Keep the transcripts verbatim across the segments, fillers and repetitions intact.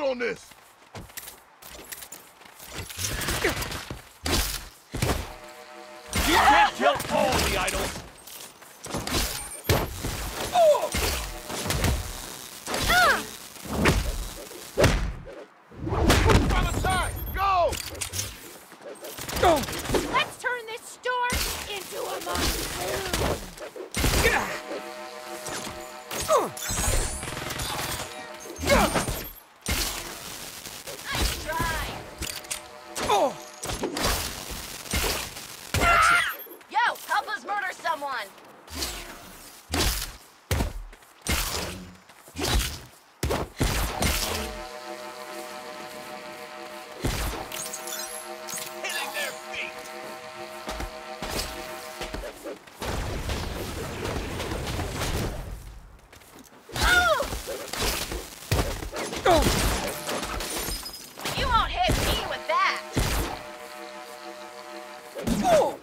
on this! You can't kill all the idols! Oh! Ah! From the side! Go! Go! Let's turn this storm into a monsoon! Yeah! Uh! Yeah! Nice try! Oh! That's it! Yo, help us murder someone! Hitting their feet! Oh! Oh! You won't hit me with that! Oh!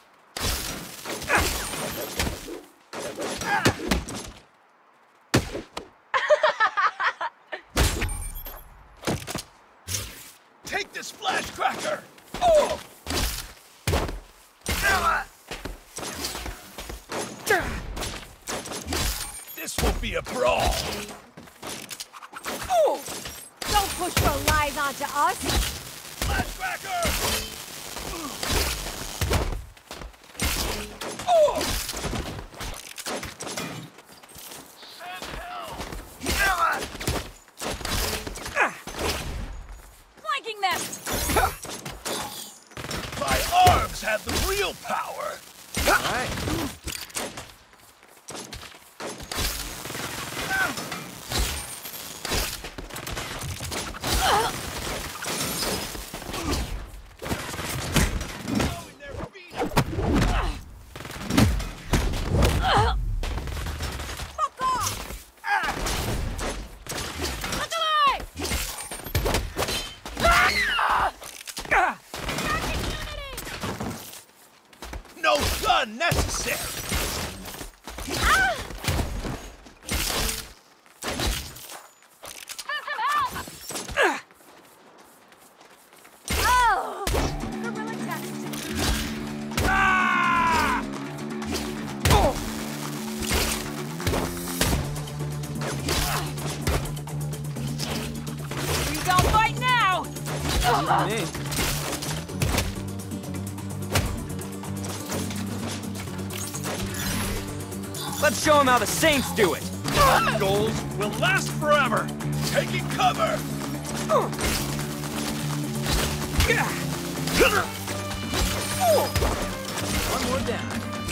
Take this flash cracker! Oh! This will be a brawl! Oh! Don't push your lies onto us! Flash cracker! Oh! Send help! Flanking them! My arms have the real power! Alright. Blowing their feet! Fuck off! Look alive! Ah! Ah! Magic unity! No gun necessary! Ah! Send some help! Oh! Gorilla tactics. Ah! Oh! You don't fight now! Me. Let's show them how the Saints do it! Goals will last forever! Taking cover! One more down.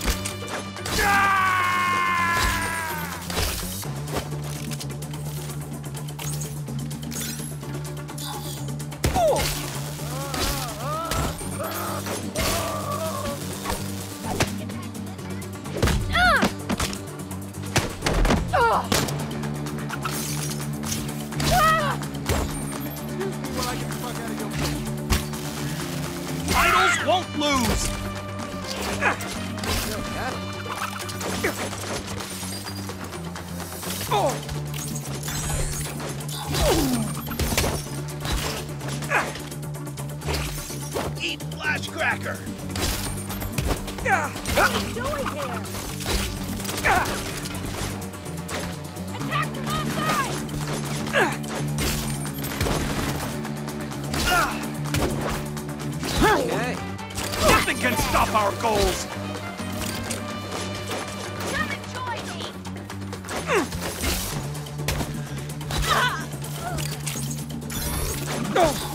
Idols won't lose! Oh! Eat flash cracker! What are you doing here? Attack from all sides! Okay. Nothing can stop our goals! Come and join me! No!